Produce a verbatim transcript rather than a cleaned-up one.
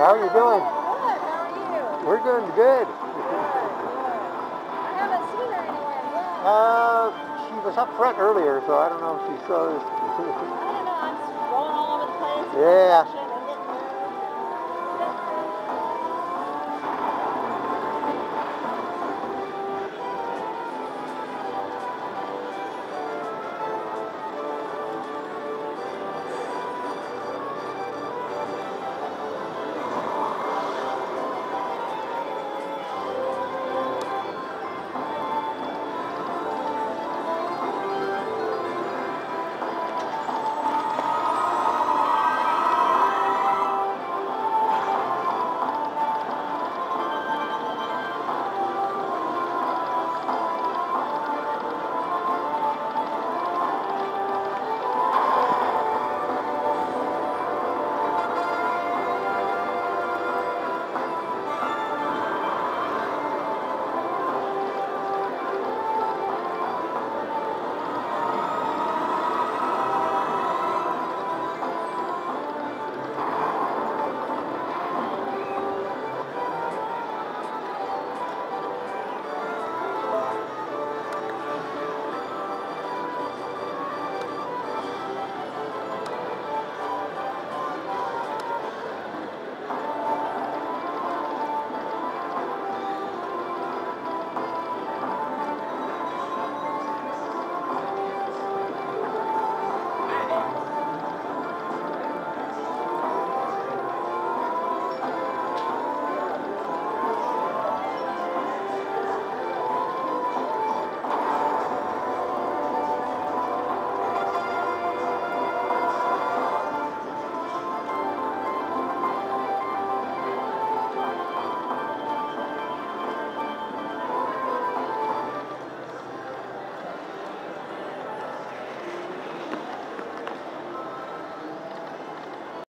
How are you doing? Good. How are you? We're doing good. Good, good. I haven't seen her anywhere yet. Uh, she was up front earlier, so I don't know if she saw this. I don't know. I'm just rolling all over the place. Yeah.